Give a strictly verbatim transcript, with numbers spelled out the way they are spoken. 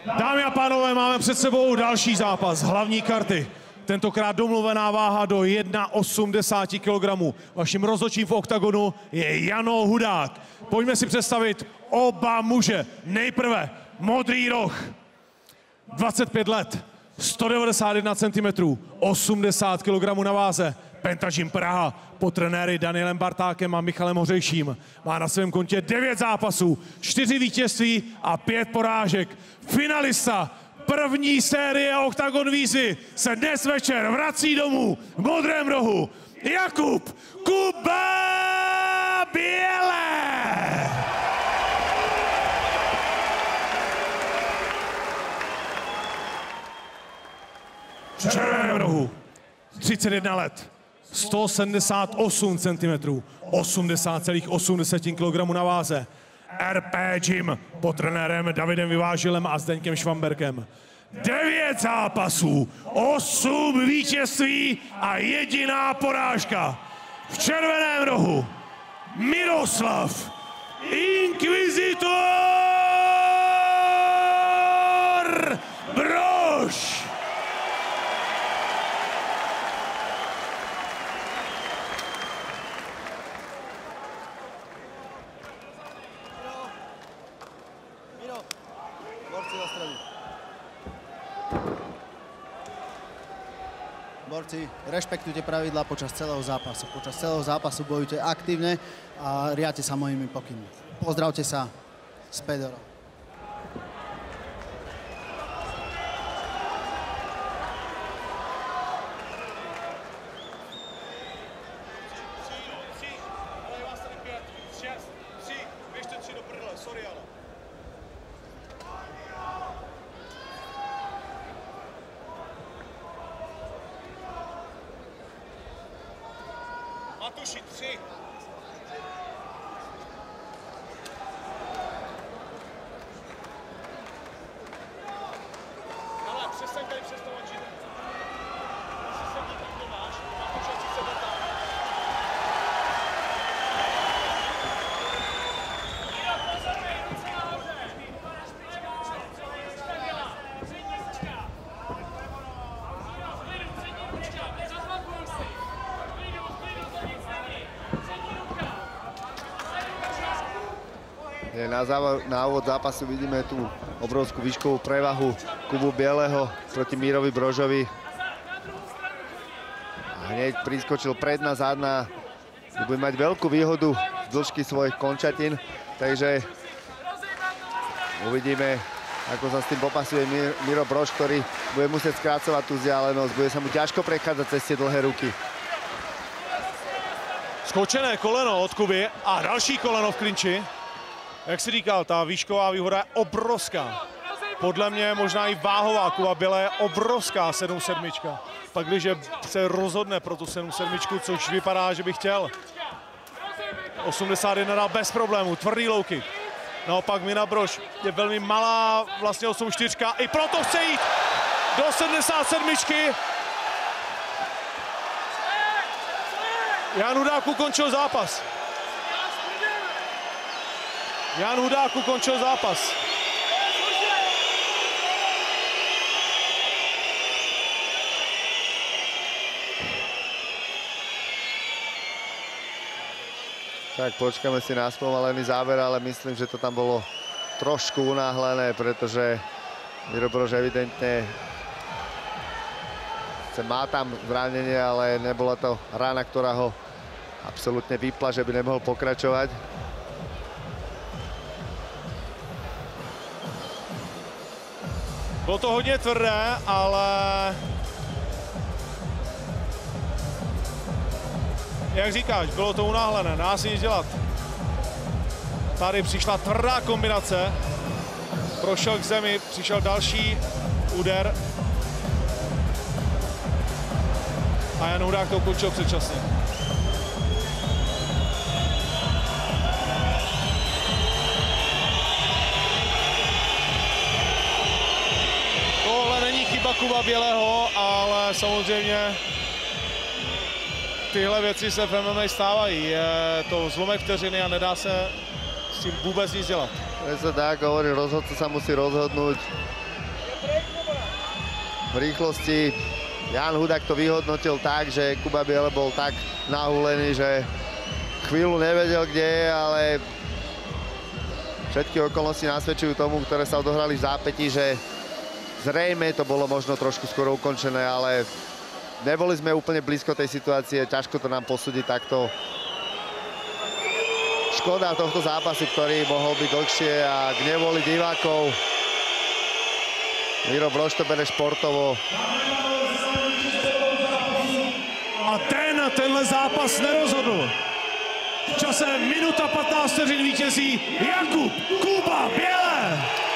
Dámy a pánové, máme před sebou další zápas, hlavní karty. Tentokrát domluvená váha do osmdesát jedna kilogramů. Vaším rozhodčím v oktagonu je Jano Hudák. Pojďme si představit oba muže. Nejprve modrý roh, dvacet pět let, sto devadesát jedna centimetrů, osmdesát kilogramů na váze. Pentagym Praha pod trenéry Danielem Bartákem a Michalem Hořejším. Má na svém kontě devět zápasů, čtyři vítězství a pět porážek. Finalista první série Oktagon výzvy se dnes večer vrací domů v modrém rohu. Jakub Kuba Bělé! V červeném rohu, třicet jedna let, sto sedmdesát osm centimetrů, osmdesát celá osm kilogramů na váze. R P Gym pod trenérem Davidem Vyvážilem a Zdeňkem Švamberkem. Devět zápasů, osm vítězství a jediná porážka. V červeném rohu Miroslav Inkvizitor Brož. Borci, rešpektujte pravidlá počas celého zápasu. Počas celého zápasu bojujte aktívne a riadte sa mojimi pokynmi. Pozdravte sa z Pedora. Matuši, tři. Ale přestaň tady přestavovat žít. Asi sedí tam, kde máš. Matuši, si se tam. Na, záva, na úvod zápasu vidíme tú obrovskú výškovú prevahu Kubu Bieleho proti Mírovi Brožovi. A hneď priskočil predná, zadná. Bude mať veľkú výhodu z dĺžky svojich končatín, takže uvidíme, ako sa s tým popasuje Miro Brož, ktorý bude musieť skrácovať tú vzdialenosť. Bude sa mu ťažko prechádzať cez tie dlhé ruky. Skočené koleno od Kuby a další koleno v klinči. Jak jsi říkal, ta výšková výhoda je obrovská. Podle mě možná i váhová. Kuba Bělé je obrovská sedm sedmička. Pak když se rozhodne pro tu sedm sedmičku, což vypadá, že by chtěl. osmdesát jedna dal bez problémů, tvrdý low kick. Naopak Mina Brož je velmi malá, vlastně osm čtyři, i proto chce jít do sedmdesát sedmičky. Jan Hudák ukončil zápas. Jan Hudák ukončil zápas. Tak počkáme si na spomalený záver, ale myslím, že to tam bolo trošku unáhlené, pretože Miro Brož evidentne má tam zranenie, ale nebola to rána, ktorá ho absolútne vypla, že by nemohol pokračovať. Bylo to hodně tvrdé, ale jak říkáš, bylo to unáhlené, dá se nic dělat. Tady přišla tvrdá kombinace, prošel k zemi, přišel další úder a Jan Hudák to ukončil předčasně. Kuba Bělého, ale samozřejmě tyhle věci se v M M A stávají. Je to zlomek vteřiny a nedá se s tím vůbec nic dělat. Je sa tak, hovorí, rozhodca sa musí rozhodnúť. v rýchlosti. Jan Hudák to vyhodnotil tak, že Kuba Biele bol tak nahulený, že chvíľu nevedel, kde je, ale všetky okolnosti nasvedčujú tomu, ktoré sa odohrali v zápätí, že zrejme to bolo možno trošku skoro ukončené, ale neboli sme úplne blízko tej situácie, ťažko to nám posúdiť takto. Škoda tohto zápasu, ktorý mohol byť dlhšie a k nevoli divákov. Miro Brož to bere športovo. A ten tenhle zápas nerozhodl. V čase minuta patnáct vteřin vítězí Jakub Kuba Běle.